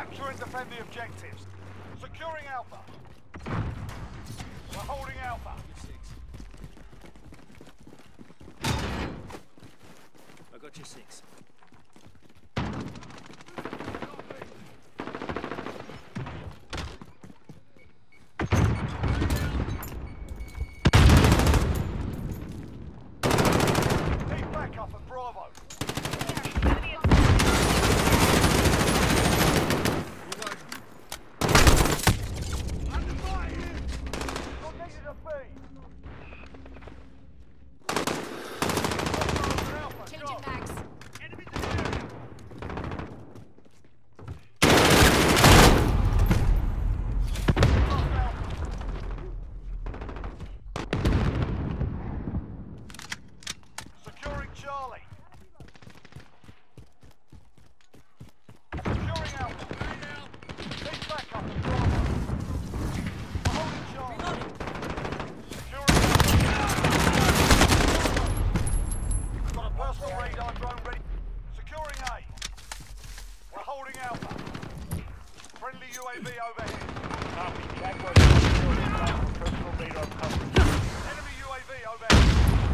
Capture and defend the objectives. Securing Alpha. We're holding Alpha. I got your 6. Need backup at Bravo. Changing mags. Securing Charlie. Securing Alpha. Need backup at Bravo. We're holding Charlie. Securing Alpha. Got a personal radar drone ready. Securing A. We're holding Alpha. Friendly UAV overhead. Copy. Jaguar 3-0 inbound for personal radar coverage. Enemy UAV overhead.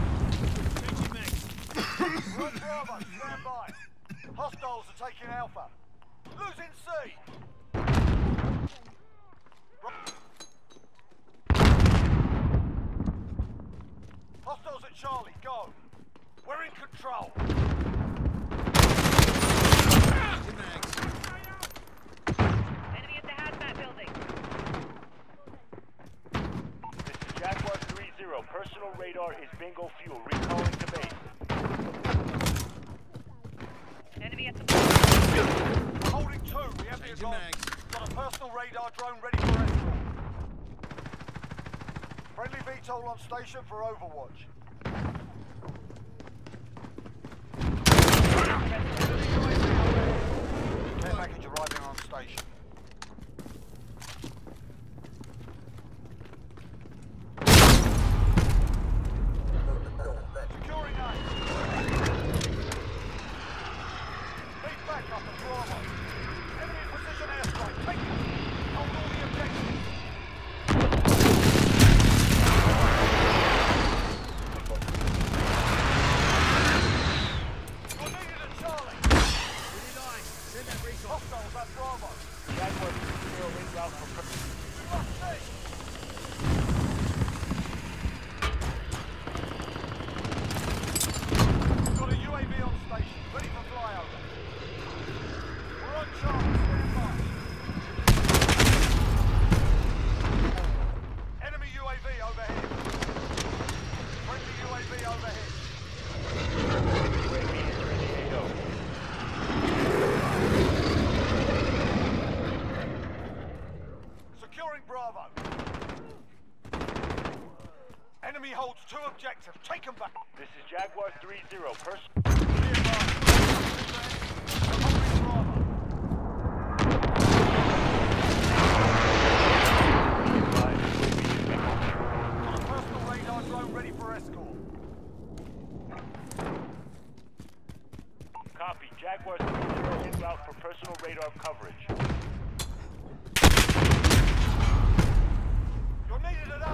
We're on Bravo. Stand by. Hostiles are taking Alpha. Losing C. Hostiles at Charlie. Go. We're in control. Enemy at the hazmat building. This is Jaguar 3-0. Personal radar is bingo fuel. Recalling to base. Enemy at the We're holding 2. We have the advantage. Got a personal radar drone ready for escort. Friendly VTOL on station for Overwatch. Care package arriving on station. Securing A. Need backup at Bravo. Enemy precision airstrike. Take it. Hold all the objectives. You're needed at Charlie. Hostiles at Bravo. Jaguar 3-0 en route for personal. We lost C. Got a UAV on station, ready for flyover. We're on Charlie, stand by. Enemy UAV overhead. Friendly UAV overhead. UAV is ready to go. Securing Bravo. Enemy holds 2 objectives. Take them back. This is Jaguar 3-0. Personal. Be advised. We're holding Bravo. Got a personal radar drone ready for escort. Copy. Jaguar 3-0 en route for personal radar coverage. You're needed at A.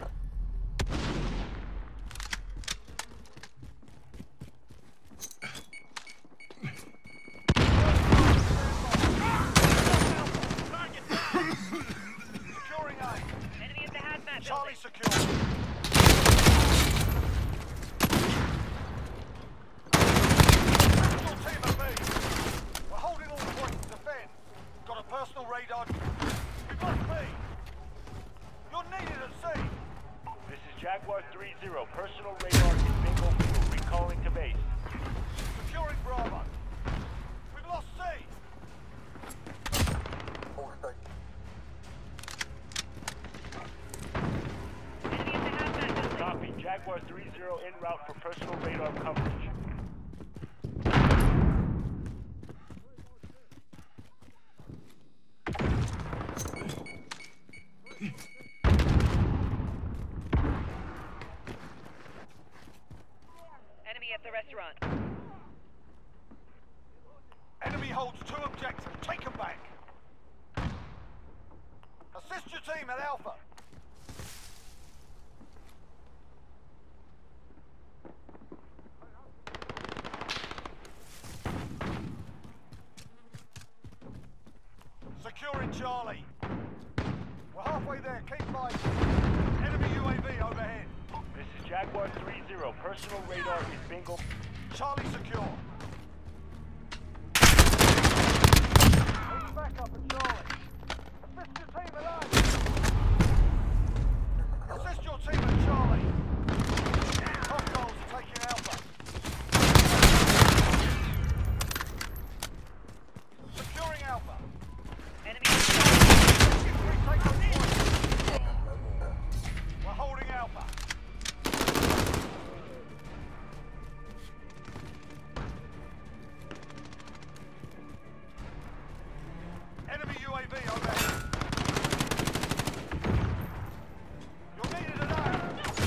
Securing A. enemy at the hazmat Charlie building. secure. Actual team at B. We're holding all points. Defend. Got a personal radar. We've lost B. You're needed at C. This is Jaguar 3-0. Personal radar is bingo fuel. Recalling to base. Securing Bravo. We've lost C. Enemy at the hazmat building. Copy. Jaguar 3-0 en route for personal radar coverage. Enemy at the restaurant. Enemy holds 2 objectives. Take them back. Assist your team at Alpha. Securing Charlie. We're halfway there. Keep fighting. Enemy UAV overhead. This is Jaguar 3-0. Personal radar is bingo. Charlie secure. Moving back up at Charlie. Assist your team at A. Assist your team at Charlie. Hostiles are taking Alpha. Securing Alpha. Enemy Retake on point. We're holding Alpha. Enemy UAV overhead. You're needed at A.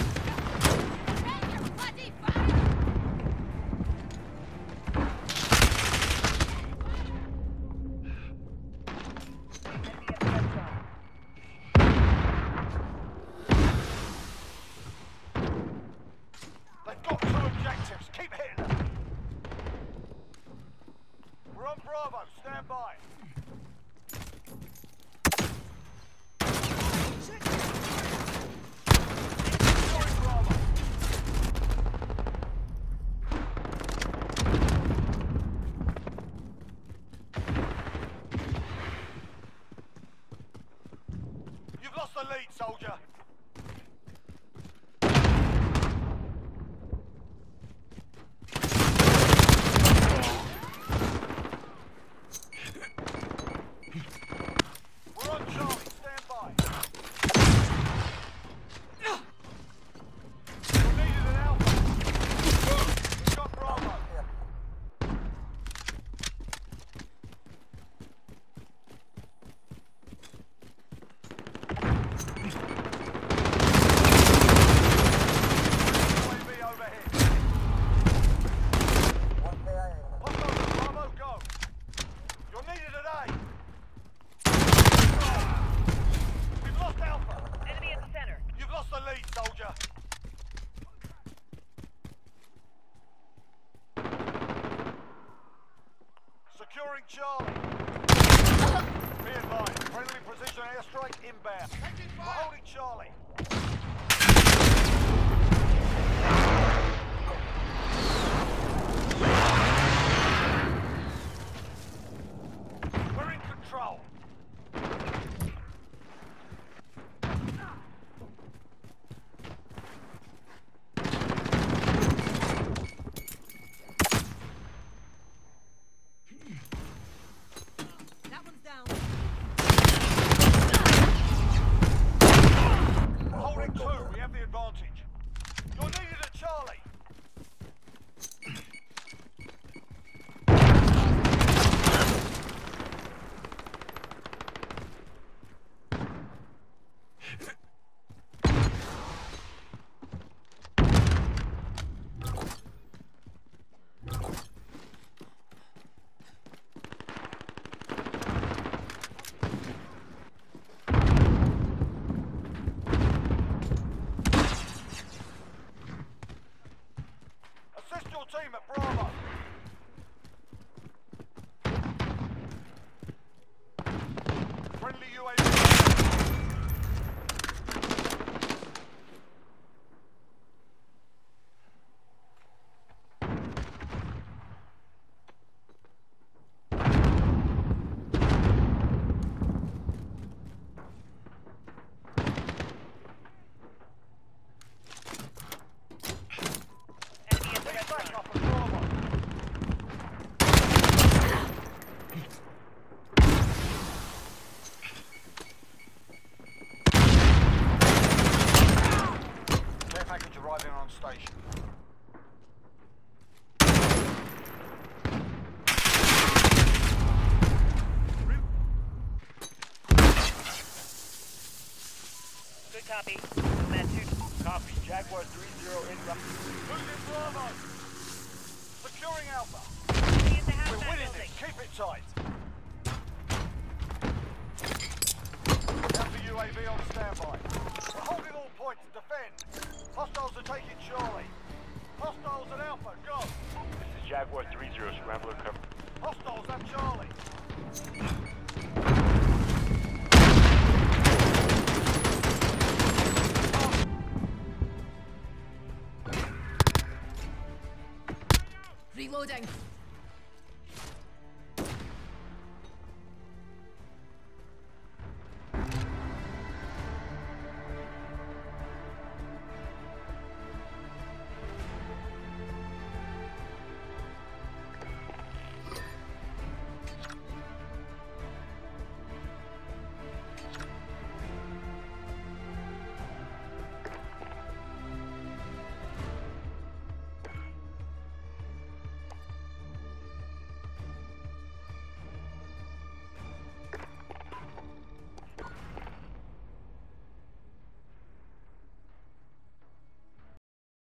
enemy at the restaurant. They've got 2 objectives. Keep hitting them. We're on Bravo. Stand by. Securing Bravo. You've lost the lead, soldier. We're on Charlie. Stand by. You're needed at Alpha. We've got Bravo. UAV overhead. Hostiles at Bravo, go. You're needed at A. We've lost Alpha. Enemy at the center. You've lost the lead, soldier. Securing Charlie. Be advised, friendly precision airstrike inbound. We're holding Charlie. We're in control. That one's down. We're holding 2. We have the advantage. You're needed at Charlie. Assist your team at Bravo. Friendly UAV. Enemy at the Back restaurant. up at Bravo. Care package arriving on station. Good copy. Med 2. Copy. Jaguar 3-0 in route. Losing Bravo. Securing Alpha. Enemy at the We're hazmat winning building. this. Keep it tight. Alpha UAV on standby. We're holding all points. Defend. Hostiles are taking Charlie. Hostiles at Alpha. Go. This is Jaguar 3-0, Scrambler cover. Hostiles at Charlie. Reloading.